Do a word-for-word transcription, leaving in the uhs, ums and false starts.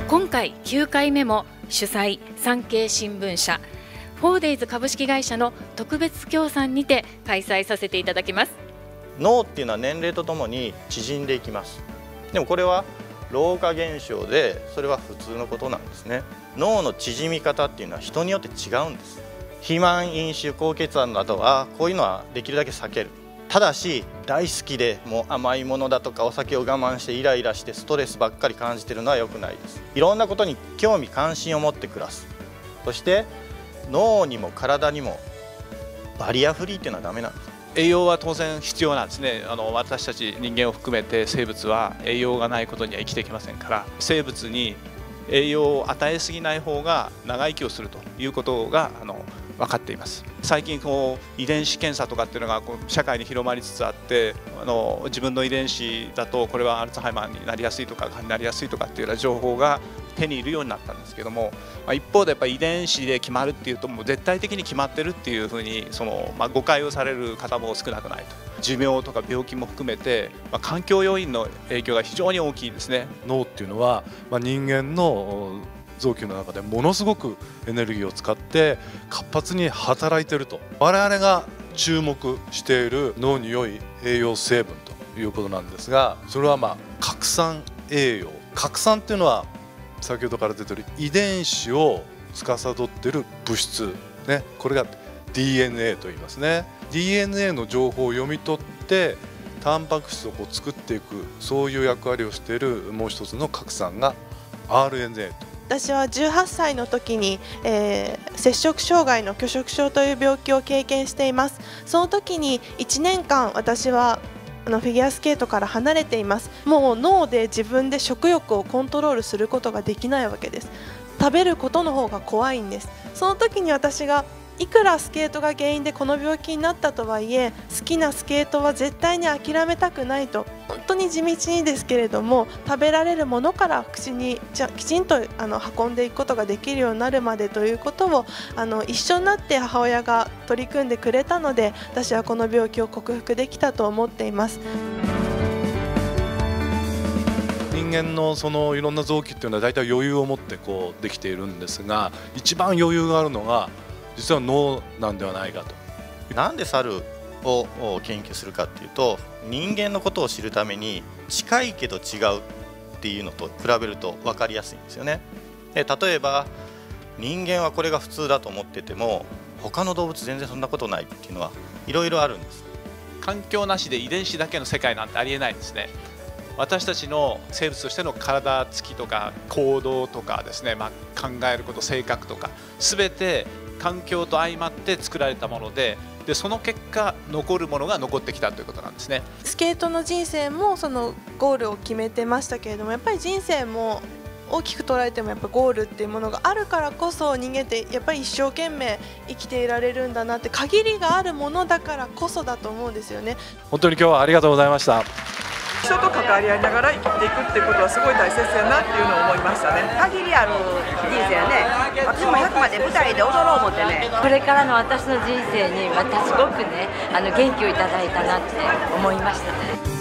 今回きゅうかいめも主催産経新聞社フォーデイズ株式会社の特別協賛にて開催させていただきます。 脳っていうのは年齢とともに縮んでいきます。でもこれは老化現象で、それは普通のことなんですね。脳の縮み方っていうのは人によって違うんです。肥満、飲酒、高血圧などはこういうのはできるだけ避ける。ただし大好きでもう甘いものだとかお酒を我慢してイライラしてストレスばっかり感じているのは良くないです。いろんなことに興味関心を持って暮らす。そして脳にも体にもバリアフリーっていうのはダメなんです。 栄養は当然必要なんですね。あの私たち人間を含めて生物は栄養がないことには生きていけませんから、生物に栄養を与えすぎない方が長生きをするということがあの分かっています。最近こう遺伝子検査とかっていうのがこう社会に広まりつつあって、あの自分の遺伝子だとこれはアルツハイマーになりやすいとかがんになりやすいとかっていうような情報が手に入るようになったんですけども、まあ、一方でやっぱり遺伝子で決まるっていうともう絶対的に決まってるっていうふうにその、まあ、誤解をされる方も少なくないと。寿命とか病気も含めて、まあ、環境要因の影響が非常に大きいですね。 脳っていうのは、まあ、人間の臓器の中でものすごくエネルギーを使って活発に働いていると。我々が注目している脳に良い栄養成分ということなんですが、それはまあ核酸栄養。核酸っていうのは先ほどから出ている遺伝子を司っている物質、ね、これが ディーエヌエー と言いますね。 ディーエヌエー の情報を読み取ってタンパク質をこう作っていく、そういう役割をしているもう一つの核酸が アールエヌエー と。 私はじゅうはっさいの時に、えー、摂食障害の拒食症という病気を経験しています。その時にいちねんかん私はあのフィギュアスケートから離れています。もう脳で自分で食欲をコントロールすることができないわけです。食べることの方が怖いんです。その時に私がいくらスケートが原因でこの病気になったとはいえ、好きなスケートは絶対に諦めたくないと、本当に地道にですけれども食べられるものから口にじゃきちんとあの運んでいくことができるようになるまでということをあの一緒になって母親が取り組んでくれたので、私はこの病気を克服できたと思っています。 人間のそのいろんな臓器っていうのは大体余裕を持ってこうできているんですが、一番余裕があるのが実は脳なんではないかと。 なんで猿を研究するかっていうと、人間のことを知るために近いけど違うっていうのと比べると分かりやすいんですよね。で例えば人間はこれが普通だと思ってても他の動物全然そんなことないっていうのはいろいろあるんです。 環境なしで遺伝子だけの世界なんてありえないんですね。私たちの生物としての体つきとか行動とかですね、まあ、考えること、性格とか全て環境と相まって作られたもので、でその結果残るものが残ってきたということなんですね。 スケートの人生もそのゴールを決めてましたけれども、やっぱり人生も大きく捉えてもやっぱゴールっていうものがあるからこそ、人間ってやっぱり一生懸命生きていられるんだなって、限りがあるものだからこそだと思うんですよね。 本当に今日はありがとうございました。 人と関わり合いながら生きていくっていうことはすごい大切やなっていうのを思いましたね。 限りある人生やね。私もひゃくまで舞台で踊ろう思ってね。これからの私の人生にまたすごくね、あの元気をいただいたなって思いましたね。